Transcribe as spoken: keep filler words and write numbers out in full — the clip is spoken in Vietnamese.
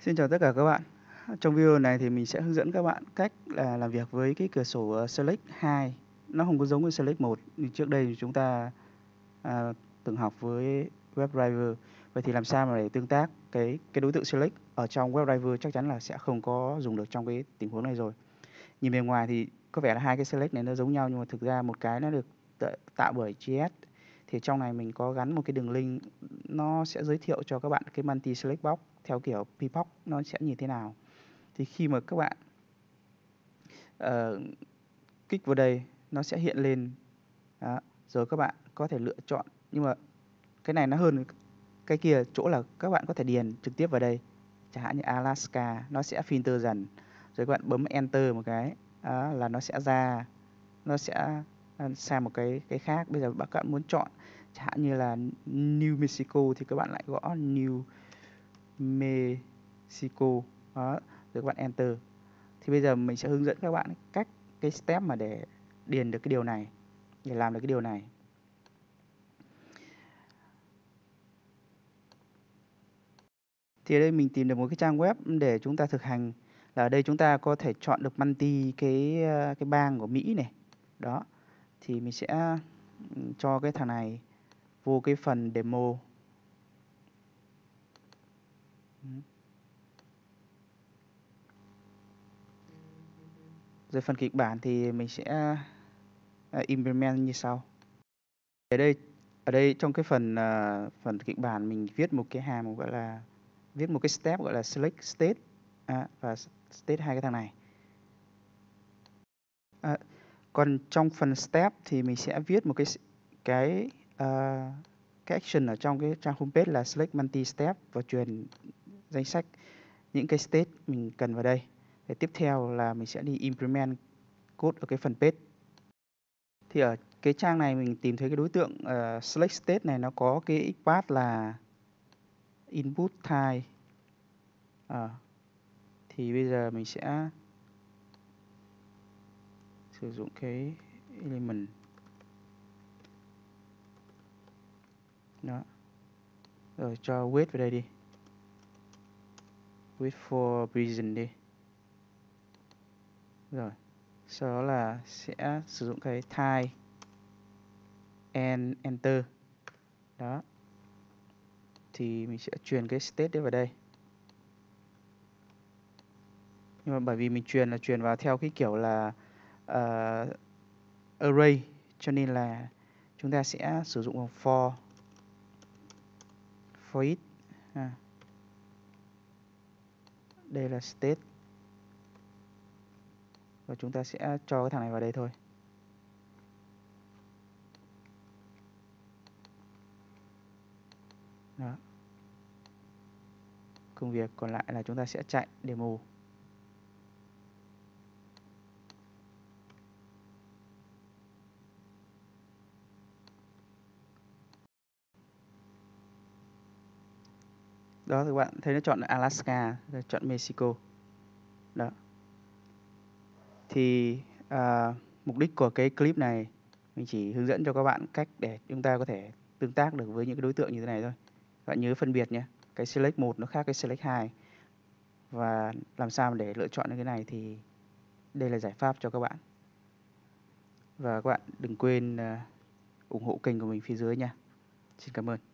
Xin chào tất cả các bạn. Trong video này thì mình sẽ hướng dẫn các bạn cách là làm việc với cái cửa sổ ờ, Select hai. Nó không có giống với Select một như trước đây thì chúng ta à, từng học với WebDriver. Vậy thì làm sao mà để tương tác cái cái đối tượng Select ở trong WebDriver chắc chắn là sẽ không có dùng được trong cái tình huống này rồi. Nhìn bề ngoài thì có vẻ là hai cái Select này nó giống nhau nhưng mà thực ra một cái nó được tạo bởi gi ét. Thì trong này mình có gắn một cái đường link, nó sẽ giới thiệu cho các bạn cái multi select box theo kiểu Pipoc nó sẽ như thế nào. Thì khi mà các bạn uh, kích vào đây nó sẽ hiện lên đó. Rồi các bạn có thể lựa chọn, nhưng mà cái này nó hơn cái kia chỗ là các bạn có thể điền trực tiếp vào đây, chẳng hạn như Alaska nó sẽ filter dần, rồi các bạn bấm enter một cái đó, là nó sẽ ra, nó sẽ sang một cái cái khác. Bây giờ các bạn muốn chọn chẳng hạn như là New Mexico thì các bạn lại gõ New Mexico đó, rồi các bạn enter. Thì bây giờ mình sẽ hướng dẫn các bạn cách cái step mà để điền được cái điều này, để làm được cái điều này. Thì ở đây mình tìm được một cái trang web để chúng ta thực hành, là ở đây chúng ta có thể chọn được multi cái cái bang của Mỹ này. Đó. Thì mình sẽ cho cái thằng này vô cái phần demo. Rồi phần kịch bản thì mình sẽ implement như sau. Ở đây ở đây trong cái phần uh, phần kịch bản mình viết một cái hàm gọi là viết một cái step gọi là select state à, và state hai cái thằng này. À, còn trong phần step thì mình sẽ viết một cái cái uh, cái action ở trong cái trang homepage là select multi step và truyền danh sách những cái state mình cần vào đây. Để tiếp theo là mình sẽ đi implement code ở cái phần page. Thì ở cái trang này mình tìm thấy cái đối tượng uh, select state này nó có cái path là input type. À, thì bây giờ mình sẽ sử dụng cái element đó, rồi cho weight vào đây đi, weight for reason đi, rồi sau đó là sẽ sử dụng cái type and enter đó. Thì mình sẽ truyền cái state đấy vào đây, nhưng mà bởi vì mình truyền là truyền vào theo cái kiểu là uh, array cho nên là chúng ta sẽ sử dụng for for it à. Đây là state và chúng ta sẽ cho cái thằng này vào đây thôi. Đó. Công việc còn lại là chúng ta sẽ chạy demo. Đó, các bạn thấy nó chọn Alaska, rồi chọn Mexico. Đó. Thì à, mục đích của cái clip này mình chỉ hướng dẫn cho các bạn cách để chúng ta có thể tương tác được với những cái đối tượng như thế này thôi. Các bạn nhớ phân biệt nhé. Cái select một nó khác cái select hai. Và làm sao để lựa chọn cái này thì đây là giải pháp cho các bạn. Và các bạn đừng quên uh, ủng hộ kênh của mình phía dưới nha. Xin cảm ơn.